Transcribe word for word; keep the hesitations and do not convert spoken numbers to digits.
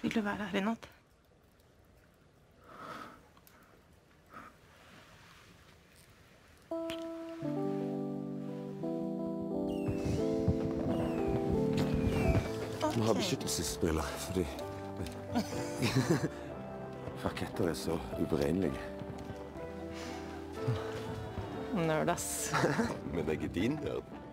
Vil du være her i natt? Vi har beskyttelsesbriller, fordi raketter er så uberegnelige. Nerd, ass. Men det er ikke din nerd.